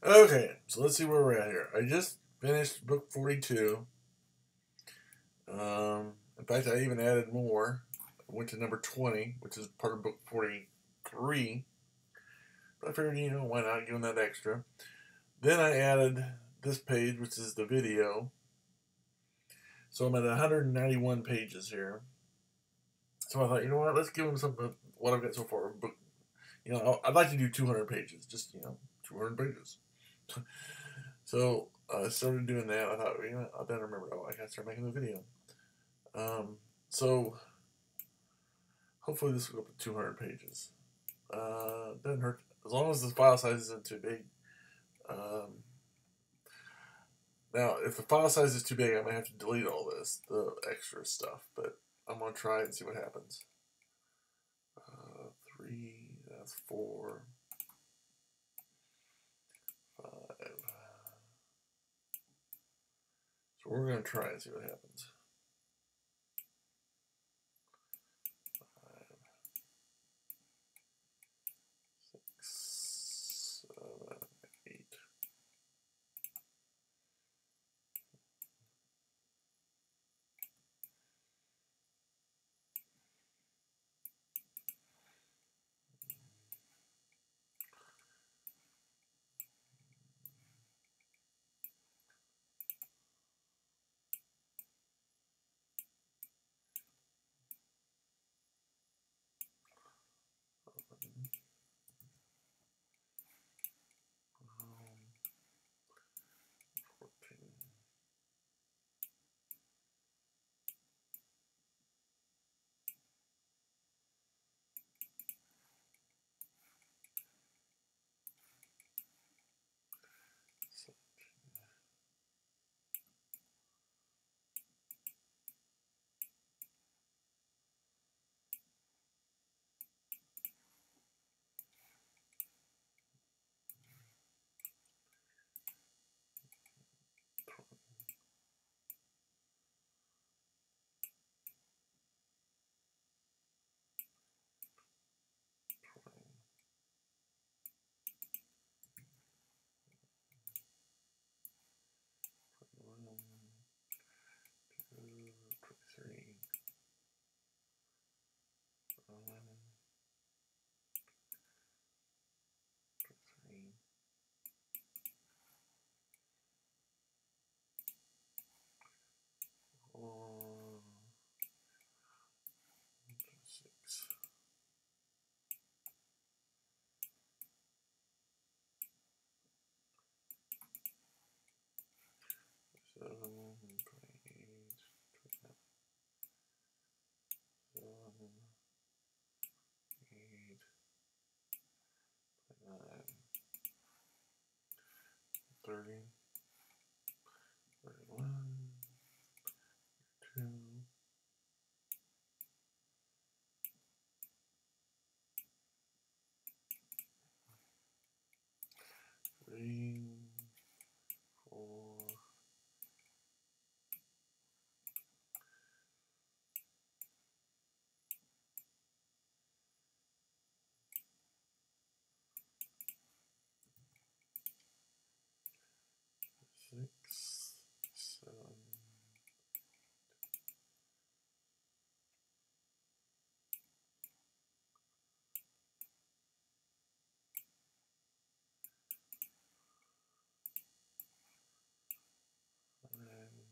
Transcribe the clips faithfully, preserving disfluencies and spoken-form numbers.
Okay, so let's see where we're at here. I just finished book forty-two. Um, in fact, I even added more. I went to number twenty, which is part of book forty-three. But I figured, you know, why not give them that extra? Then I added this page, which is the video. So I'm at one hundred ninety-one pages here. So I thought, you know what, let's give them some of what I've got so far. Book, you know, I'd like to do two hundred pages, just, you know, two hundred pages. So I uh, started doing that. I thought, you know, I then remembered, oh, I got to start making the video. Um, so hopefully this will go up to two hundred pages. Uh, doesn't hurt as long as the file size isn't too big. Um, now, if the file size is too big, I might have to delete all this, the extra stuff. But I'm gonna try it and see what happens. Uh, three, that's four, five. So we're gonna try and see what happens. Five, six, seven, eight. twenty-three, eleven, twenty-three, four, six, seven, twenty-eight, twenty-nine, eight, nine, thirty, thirty-one, two, three, four, six, seven, nine,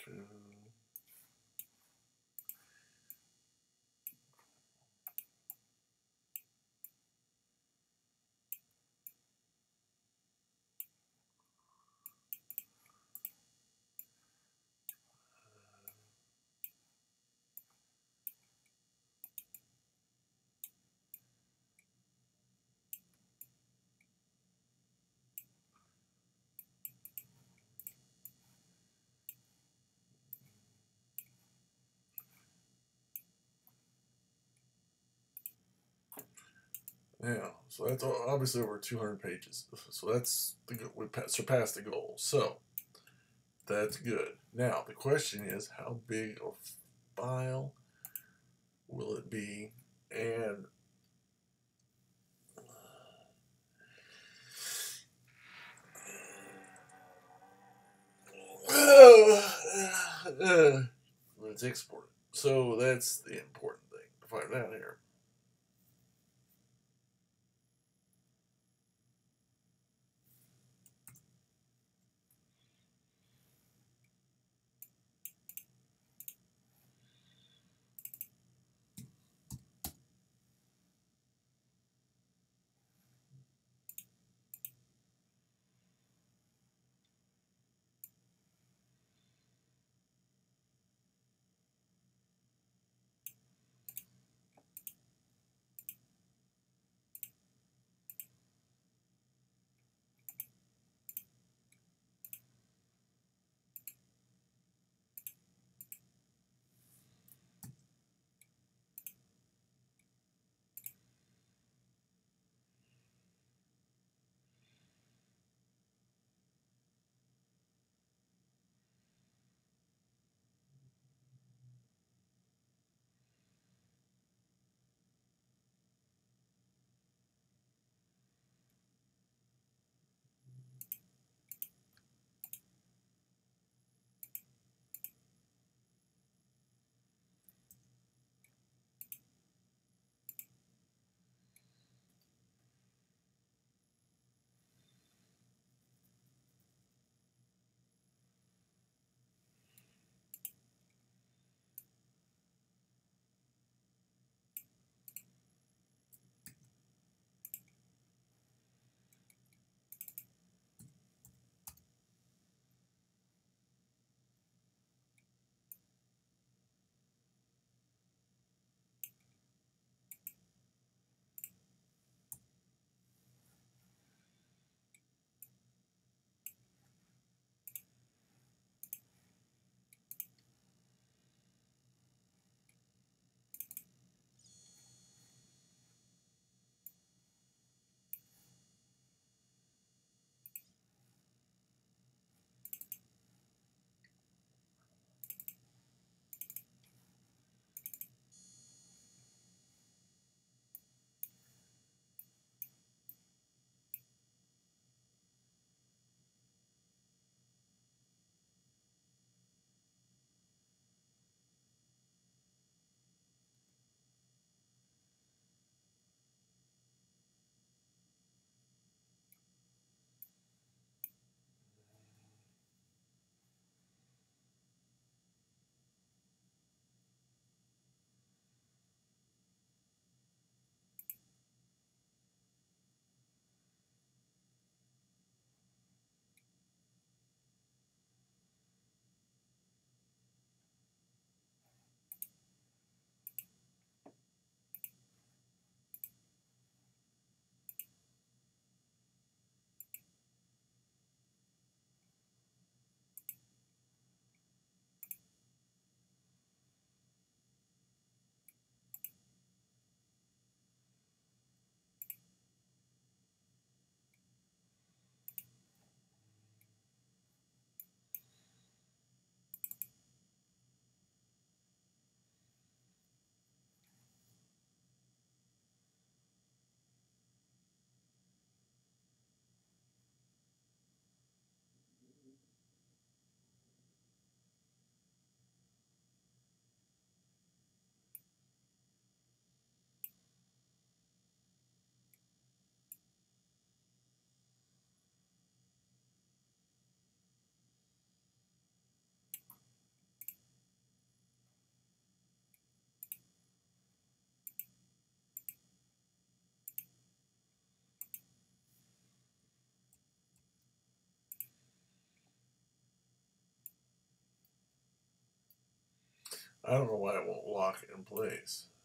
Now, so that's obviously over two hundred pages. So that's the we surpassed the goal. So that's good. Now the question is, how big a file will it be? And uh, let's export it. So that's the important thing to find out here. I don't know why it won't lock in place.